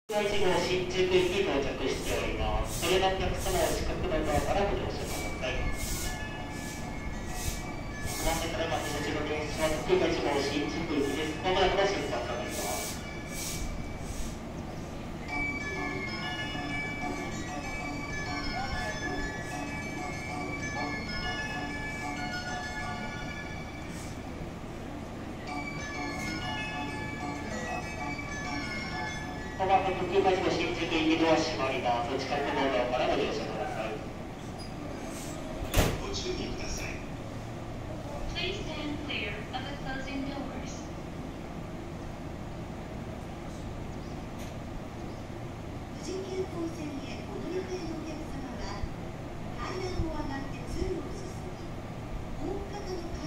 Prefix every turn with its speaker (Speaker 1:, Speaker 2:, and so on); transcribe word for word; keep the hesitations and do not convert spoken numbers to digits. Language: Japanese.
Speaker 1: いち号新宿駅に到着しております。それのお客様は近くのドアからご乗車ください。ご案内からまずこちら電車は福岡いち号新宿駅です。まもなくの出発となります。まもなく福岡いち号新宿駅ドア閉まります。近くのドアからご乗車ください。ご注意ください。
Speaker 2: Please stand clear of the closing doors.
Speaker 3: 富士急行線へお乗り換えのお客様は階段を上がって通路を進み、大方の階